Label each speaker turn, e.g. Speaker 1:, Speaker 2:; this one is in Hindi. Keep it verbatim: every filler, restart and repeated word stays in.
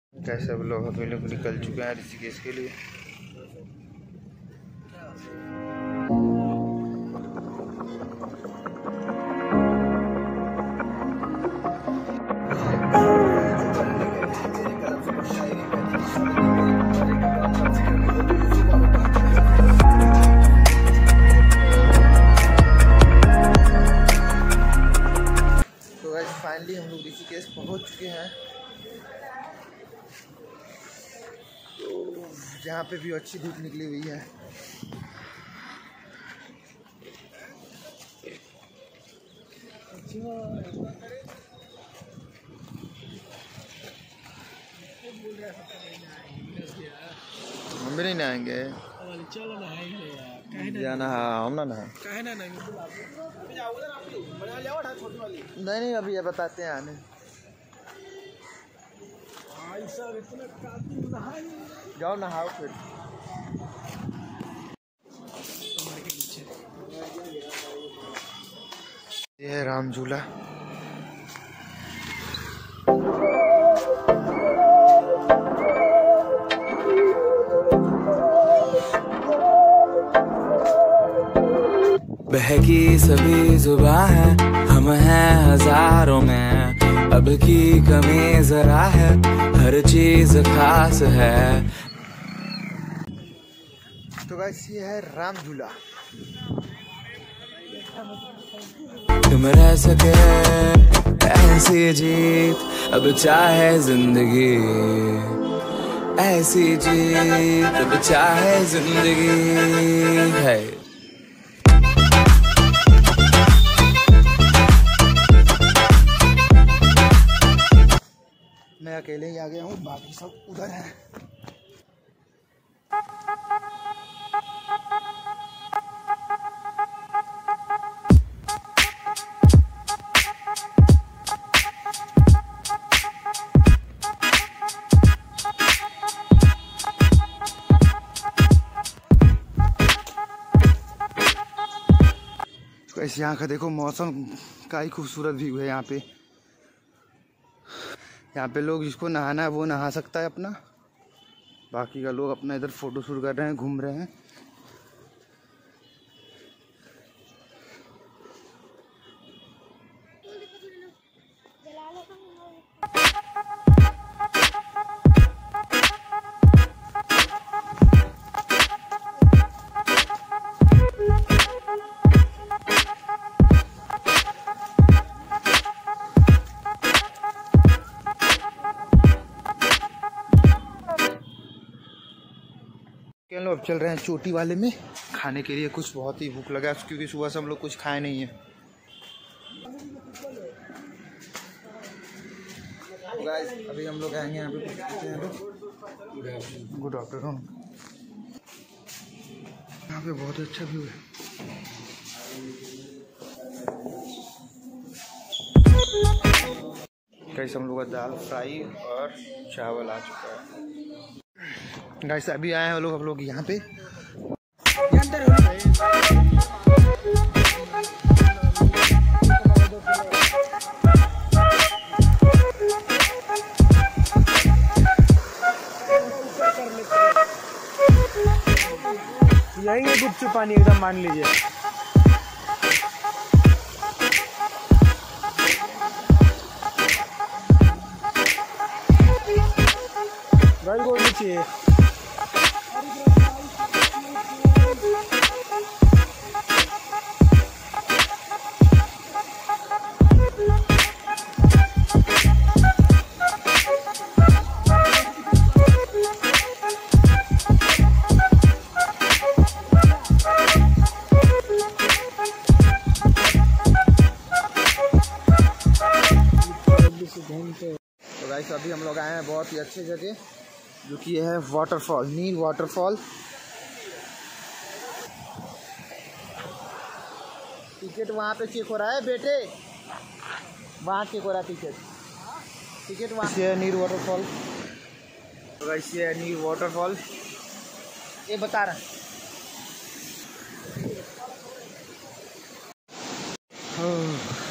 Speaker 1: कैसे अब लोग अभी लोग निकल चुके हैं ऋषिकेश के लिए। तो गाइस फाइनली हम लोग ऋषिकेश पहुंच चुके हैं। यहाँ पे भी अच्छी धूप निकली हुई है। हम भी नहीं नहाएंगे।
Speaker 2: चलो नहाएंगे
Speaker 1: या नहा हम ना नहा
Speaker 2: काहे ना नहीं
Speaker 1: नहीं नहीं अभी ये बताते हैं आने। जाओ नहाओ फिर। ये है राम झूला।
Speaker 3: बहकी सभी जुबां है, हम हैं हजारों में, अब की कमी जरा है, हर चीज खास है।
Speaker 1: तो गाइस ये है राम झूला।
Speaker 3: तुम रह सके ऐसी जीत, अब चाहे जिंदगी ऐसी जीत, अब चाहे जिंदगी है।
Speaker 1: मैं अकेले ही आ गया हूँ, बाकी सब उधर है। तो ऐसे यहाँ का देखो मौसम का ही खूबसूरत व्यू है। यहाँ पे यहाँ पे लोग जिसको नहाना है वो नहा सकता है अपना, बाकी का लोग अपना इधर फोटो शूट कर रहे हैं, घूम रहे हैं। चलो अब चल रहे हैं चोटी वाले में खाने के लिए। कुछ बहुत ही भूख लगा है क्योंकि सुबह से हम लोग कुछ खाए नहीं है। तो गाइस अभी हम लोग आएंगे यहाँ पे कुछ खाते हैं। Good afternoon. यहाँ पे बहुत अच्छा व्यू है। गाइस हम लोग का दाल फ्राई और चावल आ चुका है। गाइस अभी आए हैं लोग हम लोग यहाँ पे।
Speaker 2: यही गुपचुप पानी एकदम मान लीजिए। गाइस को नीचे
Speaker 1: तो गाइस अभी हम लोग आए हैं बहुत ही अच्छी जगह, जो कि है वाटरफॉल, नील वाटरफॉल। टिकट वहाँ पे चेक हो रहा है बेटे, वहाँ चेक हो रहा है टिकट। टिकट वहाँ से है नील वाटरफॉल। तो गाइस ये है नील वाटरफॉल, ये बता रहा है।